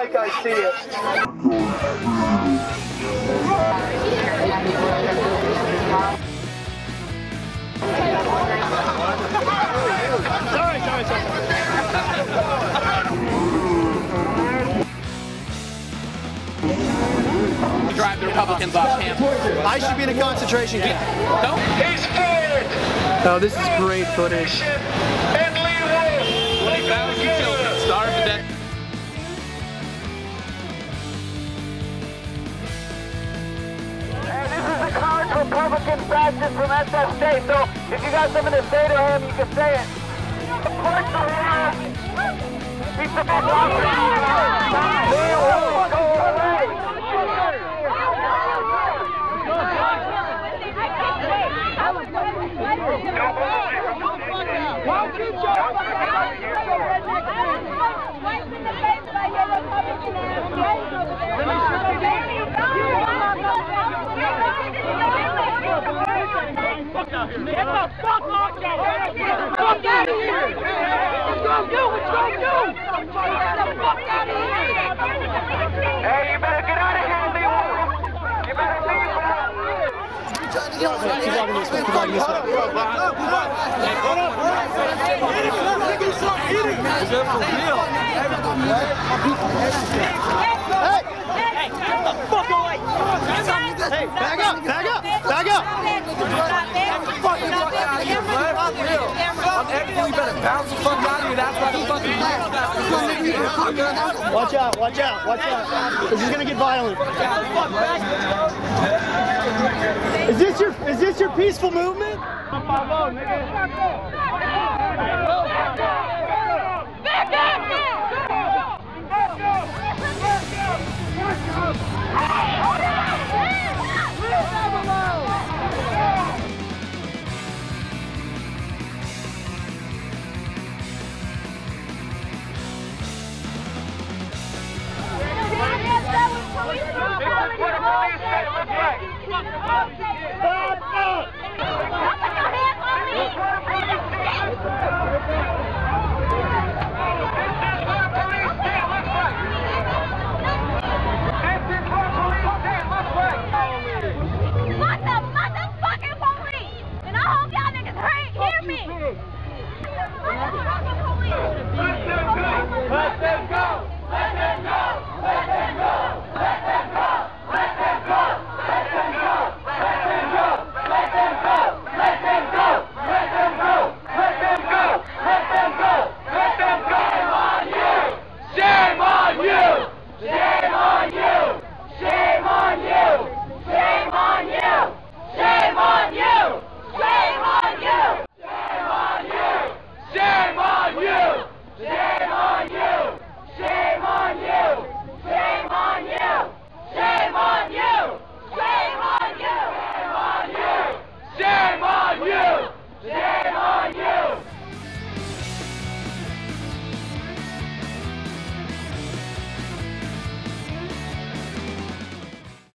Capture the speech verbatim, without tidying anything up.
like I see it. Sorry, sorry, sorry. Drive the Republicans off campus. I should be in a concentration camp. No? He's fired! Oh, this is great footage. twenty thousand children starved to death. And this is the current Republican fascist from S F S U, so if you got something to say to him, you can say it. Support the world! He supports the Get the fuck off! Get the fuck out of here! What's going to do? What's going to do? Get the fuck out of here! Hey, you better get out of here, Leo! You better leave! Keep walking this way, keep walking this way. Hey! Hey, get the fuck away! Hey, back up, back up, back up! You better bounce the fuck out of here. That's why the fucking Watch out, watch out, watch out. This is gonna get violent. Is this your is this your peaceful movement?